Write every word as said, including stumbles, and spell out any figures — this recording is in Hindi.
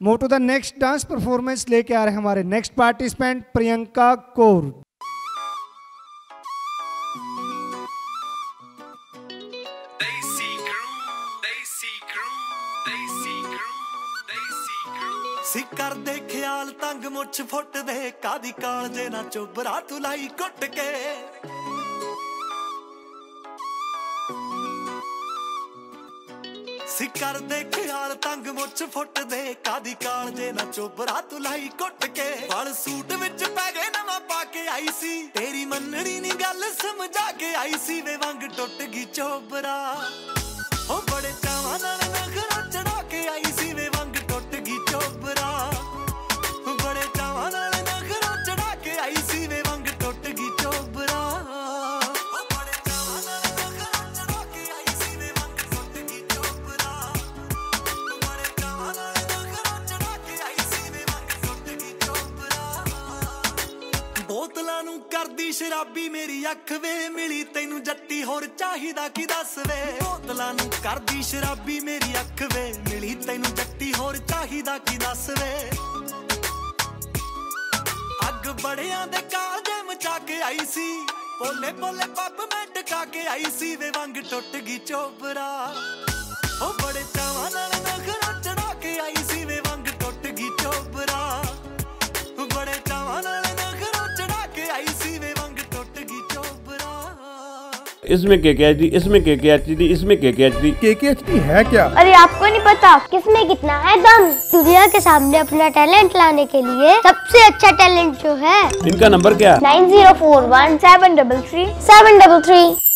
Move to the next dance performance लेके आ रहे हैं हमारे नेक्स्ट पार्टिसिपेंट प्रियंका कौर। सिकर दे ख्याल तंग मुछ फुट दे कादी काल जे ना चोबरा तू लाई कुट के सिकर दे ख्याल तंग मुछ फुट दे कादी काल जे ना चोबरा तू लाई कुट के वाल सूट विच पै गए नवा पा के आई सी तेरी मनड़ी नी गल समझा के आई सी वे वंग टुट गई चोबरा ओ बड़े चावां नाल नखरा चढ़ा के आई सी वे वंग टुट गई चोबरा बड़े चावां नाल नखरा चढ़ा के आई सी वे वंग टुट गई चोबरा बड़े चावां नाल नखरा चढ़ा के आई सी वे वंग टुट गई चोबरा बड़े चावां नाल नखरा चढ़ा के आई सी वे वंग टुट गई चोबरा बोतलां नूं करदी शराबी मेरी अख वे मिली तैनू जट्टी होर चाहिदा की दस वे बोतलां नूं करदी शराबी मेरी अख वे मिली तैनू जट्टी होर चाहिदा की दस वे अग बड़ियां दे काजे मचा के आई सी पोले पोले पप मैं टका के आई सी वे वंग टुट गई चोबरा ओ बड़े चावां नाल नखरा चढ़ा के आई सी वे वंग टुट गई चोबरा बड़े चावां नाल नखरा चढ़ा के आई सी वे वंग टुट गई चोबरा। इसमें के के एच डी, इसमें के के एच डी, इसमें के के एच डी। के के एच डी है क्या? अरे आपको नहीं पता किसमें कितना है दम। दुनिया के सामने अपना टैलेंट लाने के लिए सबसे अच्छा टैलेंट जो है। इनका नंबर क्या? Nine zero four one seven double three seven double three.